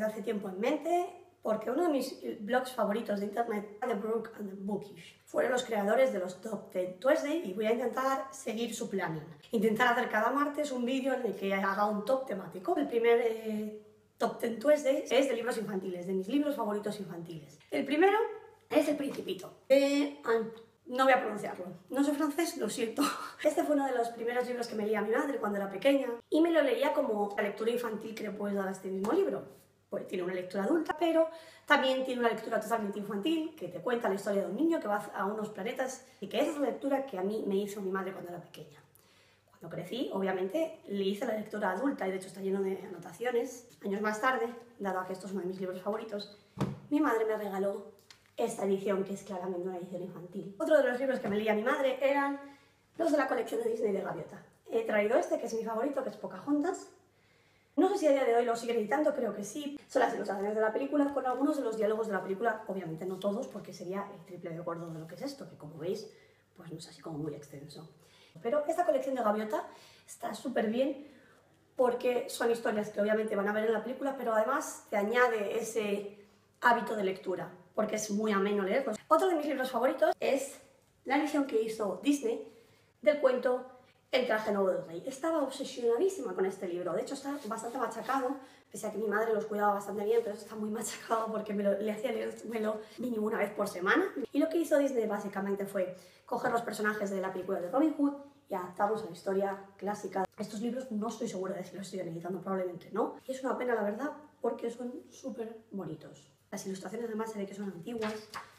hace tiempo en mente porque uno de mis blogs favoritos de internet, The Brook and the Bookish, fueron los creadores de los Top 10 Tuesday y voy a intentar seguir su planning. Intentar hacer cada martes un vídeo en el que haga un top temático. El primer Top 10 Tuesday es de libros infantiles, de mis libros favoritos infantiles. El primero es El Principito, no voy a pronunciarlo, no soy francés, lo siento. Este fue uno de los primeros libros que me leía mi madre cuando era pequeña y me lo leía como la lectura infantil que le puedes dar a este mismo libro. Pues tiene una lectura adulta, pero también tiene una lectura totalmente infantil que te cuenta la historia de un niño que va a unos planetas y que esa es la lectura que a mí me hizo mi madre cuando era pequeña. Cuando crecí, obviamente, le hice la lectura adulta y de hecho está lleno de anotaciones. Años más tarde, dado que esto es uno de mis libros favoritos, mi madre me regaló esta edición, que es claramente una edición infantil. Otro de los libros que me leía mi madre eran los de la colección de Disney de Gaviota. He traído este, que es mi favorito, que es Pocahontas. No sé si a día de hoy lo siguen editando, creo que sí. Son las ilustraciones de la película con algunos de los diálogos de la película, obviamente no todos, porque sería el triple de gordo de lo que es esto, que como veis, pues no es así como muy extenso. Pero esta colección de Gaviota está súper bien porque son historias que obviamente van a ver en la película, pero además te añade ese hábito de lectura, porque es muy ameno leerlos. Otro de mis libros favoritos es la edición que hizo Disney del cuento El traje nuevo del rey. Estaba obsesionadísima con este libro, de hecho está bastante machacado, pese a que mi madre los cuidaba bastante bien, pero está muy machacado porque le hacía leérmelo mínimo una vez por semana. Y lo que hizo Disney básicamente fue coger los personajes de la película de Robin Hood y adaptarlos a la historia clásica. Estos libros no estoy segura de si los siguen editando, probablemente no. Y es una pena, la verdad, porque son súper bonitos. Las ilustraciones además se ve que son antiguas.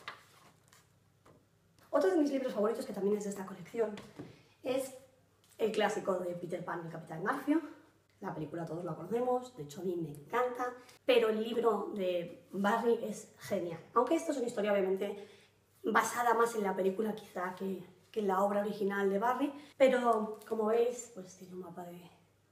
Otro de mis libros favoritos, que también es de esta colección, es el clásico de Peter Pan y el Capitán Garfio. La película todos la conocemos, de hecho a mí me encanta, pero el libro de Barry es genial. Aunque esto es una historia obviamente basada más en la película quizá que en la obra original de Barry, pero como veis pues tiene un mapa de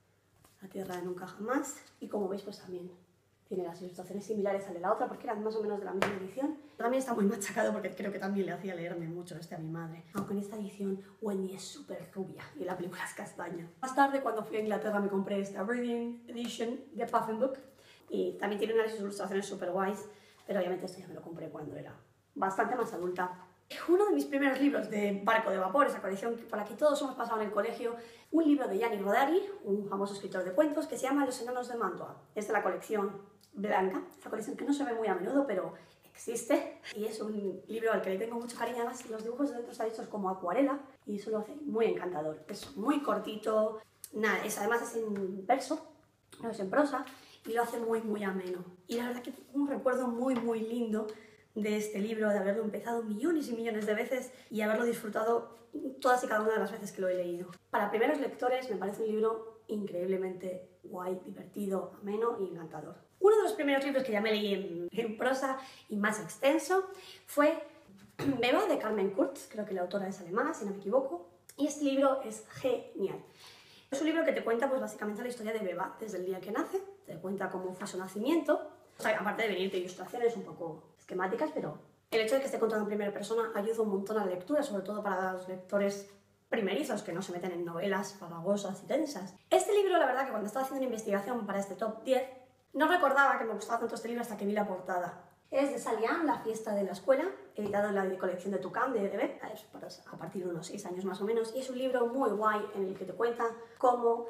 la Tierra de Nunca Jamás y como veis pues también tiene las ilustraciones similares al de la otra porque eran más o menos de la misma edición. También está muy machacado porque creo que también le hacía leerme mucho a mi madre. Aunque en esta edición Wendy es súper rubia y la película es castaña. Más tarde, cuando fui a Inglaterra, me compré esta Reading Edition de Puffin Book y también tiene unas ilustraciones súper guays, pero obviamente esto ya me lo compré cuando era bastante más adulta. Uno de mis primeros libros de Barco de Vapor, esa colección por la que todos hemos pasado en el colegio, un libro de Gianni Rodari, un famoso escritor de cuentos, que se llama Los enanos de Mantua. Es de la colección blanca, esta colección que no se ve muy a menudo, pero existe, y es un libro al que le tengo mucho cariño. Además los dibujos de dentro están hechos como acuarela y eso lo hace muy encantador. Es muy cortito, nada, además es en verso, no es en prosa, y lo hace muy ameno. Y la verdad que tengo un recuerdo muy lindo de este libro, de haberlo empezado millones y millones de veces y haberlo disfrutado todas y cada una de las veces que lo he leído. Para primeros lectores me parece un libro increíblemente guay, divertido, ameno y encantador. Uno de los primeros libros que ya me leí en prosa y más extenso fue Beba, de Carmen Kurtz, creo que la autora es alemana, si no me equivoco, y este libro es genial. Es un libro que te cuenta pues básicamente la historia de Beba desde el día que nace, te cuenta cómo fue su nacimiento, o sea, aparte de venirte ilustraciones un poco esquemáticas, pero el hecho de que esté contado en primera persona ayuda un montón a la lectura, sobre todo para los lectores primerizos que no se meten en novelas farragosas y tensas. Este libro, la verdad que cuando estaba haciendo una investigación para este top 10, no recordaba que me gustaba tanto este libro hasta que vi la portada. Es de Sally Ann, La fiesta de la escuela, editado en la colección de Tucán de EDB, a partir de unos 6 años más o menos, y es un libro muy guay en el que te cuenta cómo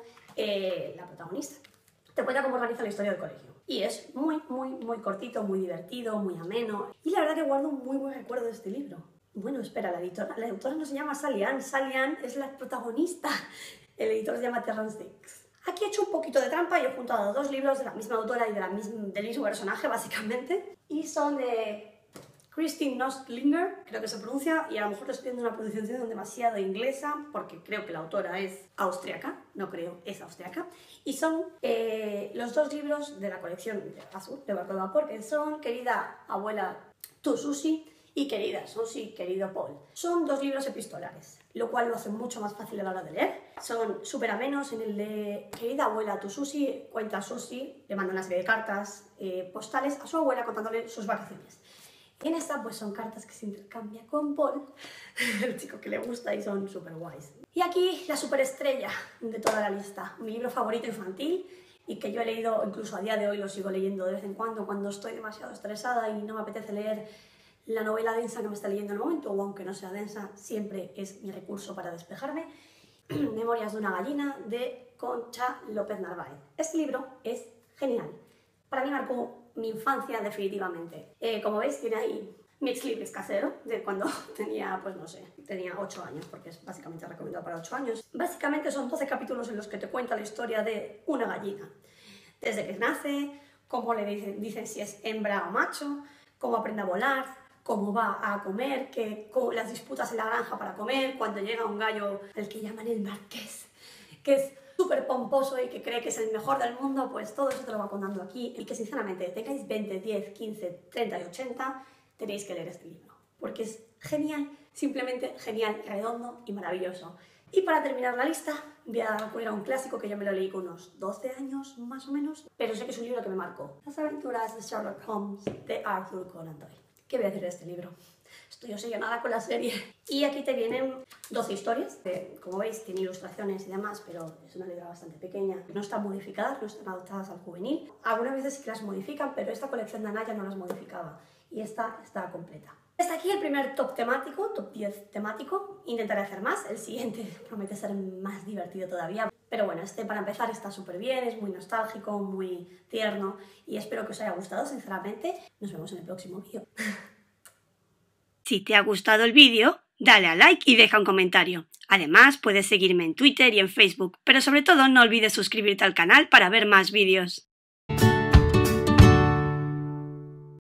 la protagonista te cuenta cómo organiza la historia del colegio. Y es muy cortito, muy divertido, muy ameno, y la verdad que guardo un muy buen recuerdo de este libro. Bueno, espera, la autora no se llama Sally Ann es la protagonista. El editor se llama Terrance Dicks. Aquí he hecho un poquito de trampa y he juntado dos libros de la misma autora y del mismo personaje, básicamente. Y son de Christine Nostlinger, creo que se pronuncia, y a lo mejor lo estoy haciendo una pronunciación demasiado inglesa, porque creo que la autora es austriaca, no creo, es austriaca. Y son los dos libros de la colección azul de Barco de Vapor, que son Querida abuela Tu Susi y Querida Susi, querido Paul. Son dos libros epistolares, lo cual lo hace mucho más fácil a la hora de leer. Son súper amenos. En el de Querida abuela Tu Susi, cuenta a Susi, le manda una serie de cartas postales a su abuela contándole sus vacaciones. Y en esta pues son cartas que se intercambia con Paul, el chico que le gusta, y son súper guays. Y aquí la superestrella de toda la lista, mi libro favorito infantil, y que yo he leído, incluso a día de hoy lo sigo leyendo de vez en cuando estoy demasiado estresada y no me apetece leer la novela densa que me está leyendo en el momento, o aunque no sea densa, siempre es mi recurso para despejarme. Memorias de una gallina, de Concha López Narváez. Este libro es genial. Para mí marcó mi infancia definitivamente. Como veis, tiene ahí mi ex libris casero, de cuando tenía, pues no sé, tenía 8 años, porque es básicamente recomendado para 8 años. Básicamente son 12 capítulos en los que te cuenta la historia de una gallina. Desde que nace, cómo le dicen si es hembra o macho, cómo aprende a volar, cómo va a comer, las disputas en la granja para comer, cuando llega un gallo, el que llaman el marqués, que es súper pomposo y que cree que es el mejor del mundo, pues todo eso te lo va contando aquí. Y que sinceramente, tengáis 20, 10, 15, 30 y 80, tenéis que leer este libro, porque es genial, simplemente genial, redondo y maravilloso. Y para terminar la lista, voy a acudir a un clásico que yo me lo leí con unos 12 años más o menos, pero sé que es un libro que me marcó. Las aventuras de Sherlock Holmes de Arthur Conan Doyle. ¿Qué voy a decir de este libro? Estoy obsesionada con la serie. Y aquí te vienen 12 historias, que como veis tiene ilustraciones y demás, pero es una letra bastante pequeña. No están modificadas, no están adaptadas al juvenil. Algunas veces sí que las modifican, pero esta colección de Anaya no las modificaba. Y esta está completa. Hasta aquí el primer top temático, top 10 temático. Intentaré hacer más, el siguiente promete ser más divertido todavía. Pero bueno, este para empezar está súper bien, es muy nostálgico, muy tierno y espero que os haya gustado, sinceramente. Nos vemos en el próximo vídeo. Si te ha gustado el vídeo, dale a like y deja un comentario. Además, puedes seguirme en Twitter y en Facebook, pero sobre todo no olvides suscribirte al canal para ver más vídeos.